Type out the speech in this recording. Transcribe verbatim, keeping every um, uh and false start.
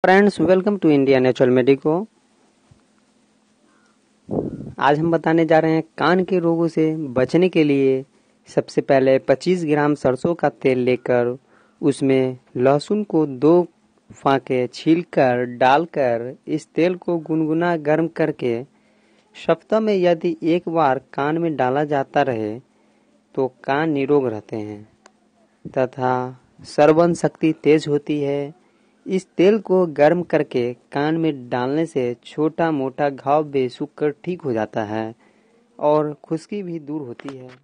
Friends, welcome to India natural medico. आज हम बताने जा रहे हैं कान के रोगों से बचने के लिए सबसे पहले पच्चीस ग्राम सरसों का तेल लेकर उसमें लहसुन को दो फांके छीलकर डालकर इस तेल को गुनगुना गर्म करके सप्ताह में यदि एक बार कान में डाला जाता रहे तो कान निरोग रहते हैं तथा श्रवण शक्ति तेज होती है। इस तेल को गर्म करके कान में डालने से छोटा मोटा घाव भी सूख कर ठीक हो जाता है और खुश्की भी दूर होती है।